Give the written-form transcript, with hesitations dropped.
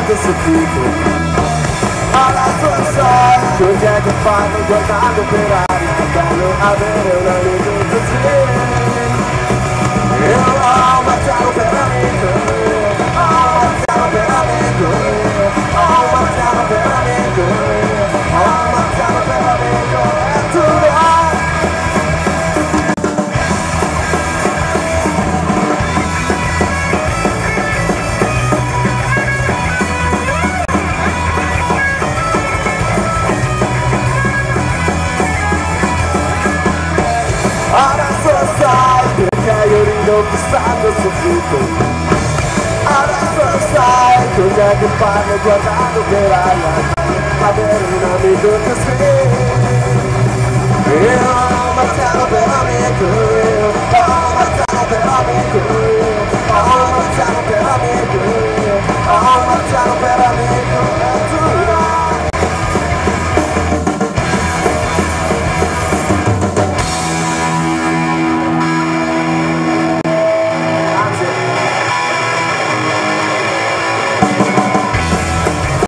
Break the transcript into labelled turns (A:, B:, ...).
A: bussando soffitto. Adesso sai cos'è che fanno guardando per aria. È bello avere un amico così. Io ho Marciano per amico, ho Marciano per amico, ho Marciano per amico, ho Marciano per amico, e tu vai. Adesso sai perché io rido bussando soffitto. Adesso sai cos'è che fanno guardando per aria. Avere un amico così. Io ho Marciano per amico, ho Marciano per amico.